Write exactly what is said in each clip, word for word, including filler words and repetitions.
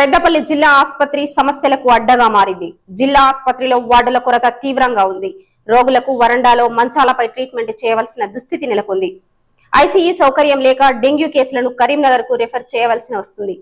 పెద్దపల్లి జిల్లా ఆసుపత్రి సమస్యలకు అడ్డగా మారింది. జిల్లా ఆసుపత్రిలో వార్డుల కొరత తీవ్రంగా ఉంది. రోగులకు వరండాలో మంచాలపై ట్రీట్మెంట్ చేయవలసిన దుస్థితి నెలకొంది. ఐసీయూ సౌకర్యం లేక డెంగ్యూ కేసులను కరీంనగర్ కు రెఫర్ చేయవలసి వస్తుంది.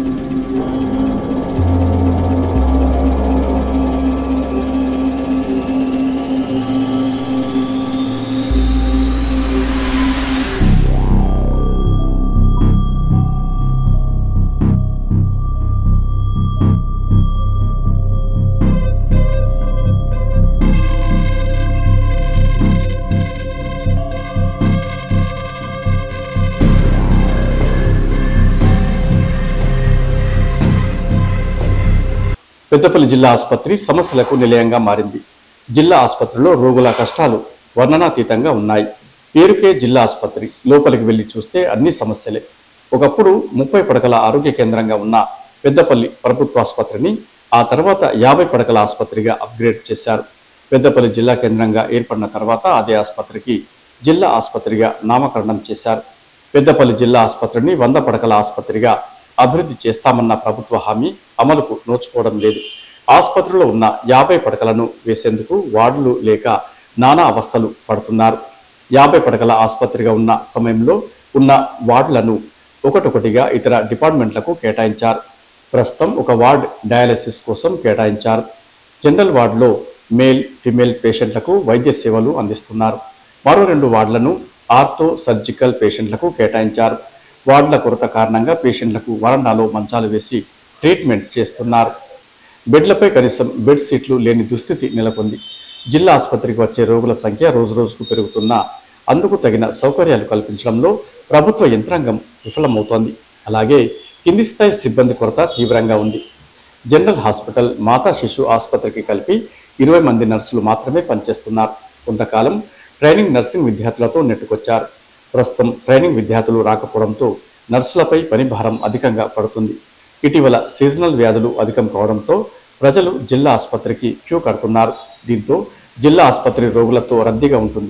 పెద్దపల్లి జిల్లా ఆసుపత్రి సమస్యలకు నిలయంగా మారింది. జిల్లా ఆసుపత్రిలో రోగుల కష్టాలు వర్ణనాతీతంగా ఉన్నాయి. పేరుకే జిల్లా ఆసుపత్రి, లోపలికి వెళ్లి చూస్తే అన్ని సమస్యలే. ఒకప్పుడు ముప్పై పడకల ఆరోగ్య కేంద్రంగా ఉన్న పెద్దపల్లి ప్రభుత్వ ఆసుపత్రిని ఆ తర్వాత యాభై పడకల ఆసుపత్రిగా అప్గ్రేడ్ చేశారు. పెద్దపల్లి జిల్లా కేంద్రంగా ఏర్పడిన తర్వాత అదే ఆసుపత్రికి జిల్లా ఆసుపత్రిగా నామకరణం చేశారు. పెద్దపల్లి జిల్లా ఆసుపత్రిని వంద పడకల ఆసుపత్రిగా అభివృద్ధి చేస్తామన్న ప్రభుత్వ హామీ అమలుకు నోచుకోవడం లేదు. ఆసుపత్రిలో ఉన్న యాభై పడకలను వేసేందుకు వార్డులు లేక నానా అవస్థలు పడుతున్నారు. యాభై పడకల ఆసుపత్రిగా ఉన్న సమయంలో ఉన్న వార్డులను ఒకటొకటిగా ఇతర డిపార్ట్మెంట్లకు కేటాయించారు. ప్రస్తుతం ఒక వార్డ్ డయాలసిస్ కోసం కేటాయించారు. జనరల్ వార్డులో మేల్ ఫిమేల్ పేషెంట్లకు వైద్య సేవలు అందిస్తున్నారు. మరో రెండు వార్డులను ఆర్థో సర్జికల్ పేషెంట్లకు కేటాయించారు. వార్డుల కొరత కారణంగా పేషెంట్లకు వరండాలో మంచాలు వేసి ట్రీట్మెంట్ చేస్తున్నారు. బెడ్లపై కనీసం బెడ్ సీట్లు లేని దుస్థితి నెలకొంది. జిల్లా ఆసుపత్రికి వచ్చే రోగుల సంఖ్య రోజు రోజుకు పెరుగుతున్నా అందుకు తగిన సౌకర్యాలు కల్పించడంలో ప్రభుత్వ యంత్రాంగం విఫలమవుతోంది. అలాగే కింది స్థాయి సిబ్బంది కొరత తీవ్రంగా ఉంది. జనరల్ హాస్పిటల్, మాతా శిశు ఆసుపత్రికి కలిపి ఇరవై మంది నర్సులు మాత్రమే పనిచేస్తున్నారు. కొంతకాలం ట్రైనింగ్ నర్సింగ్ విద్యార్థులతో నెట్టుకొచ్చారు. ప్రస్తుతం ట్రైనింగ్ విద్యార్థులు రాకపోవడంతో నర్సులపై పని భారం అధికంగా పడుతుంది. ఇటీవల సీజనల్ వ్యాధులు అధికం కావడంతో ప్రజలు జిల్లా ఆసుపత్రికి క్యూ కడుతున్నారు. దీంతో జిల్లా ఆసుపత్రి రోగులతో రద్దీగా ఉంటుంది.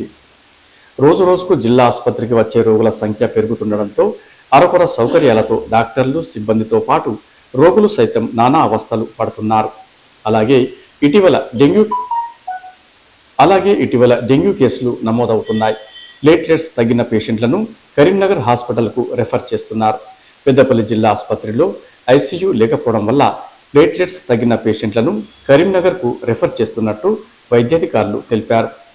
రోజు రోజుకు జిల్లా ఆసుపత్రికి వచ్చే రోగుల సంఖ్య పెరుగుతుండడంతో అరకొర సౌకర్యాలతో డాక్టర్లు, సిబ్బందితో పాటు రోగులు సైతం నానా అవస్థలు పడుతున్నారు. అలాగే ఇటీవల డెంగ్యూ అలాగే ఇటీవల డెంగ్యూ కేసులు నమోదవుతున్నాయి. ప్లేట్లెట్స్ తగ్గిన పేషెంట్లను కరీంనగర్ హాస్పిటల్కు రెఫర్ చేస్తున్నారు. పెద్దపల్లి జిల్లా ఆసుపత్రిలో ఐసీయూ లేకపోవడం వల్ల ప్లేట్లెట్స్ తగ్గిన పేషెంట్లను కరీంనగర్కు రెఫర్ చేస్తున్నట్టు వైద్యాధికారులు తెలిపారు.